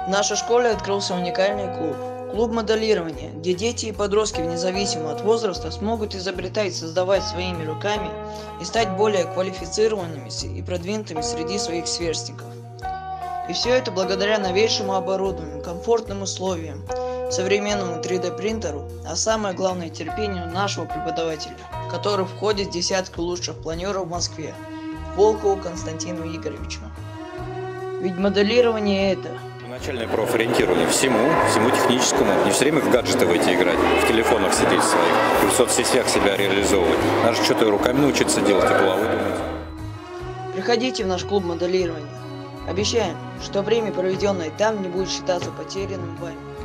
В нашей школе открылся уникальный клуб. Клуб моделирования, где дети и подростки, независимо от возраста, смогут изобретать, создавать своими руками и стать более квалифицированными и продвинутыми среди своих сверстников. И все это благодаря новейшему оборудованию, комфортным условиям, современному 3D-принтеру, а самое главное терпению нашего преподавателя, который входит в десятку лучших планеров в Москве, Волкову Константину Игоревичу. Ведь моделирование это Начальное профориентирование всему техническому. Не все время в гаджеты выйти играть, в телефонах сидеть своих, и в соцсетях себя реализовывать. Надо что-то руками научиться делать и головой думать. Приходите в наш клуб моделирования. Обещаем, что время, проведенное там, не будет считаться потерянным вами.